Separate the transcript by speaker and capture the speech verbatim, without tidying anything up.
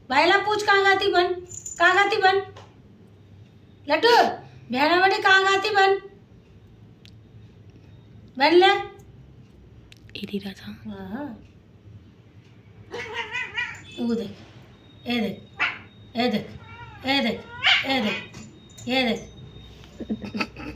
Speaker 1: भाईला पूछ कहाँ गाती बन, कहाँ गाती बन लड्डू, बहना बड़ी कहाँ गाती बन बन ले
Speaker 2: इधर राजा।
Speaker 1: हाँ वो देख, ये देख, ये देख, ये देख, ये देख, ये देख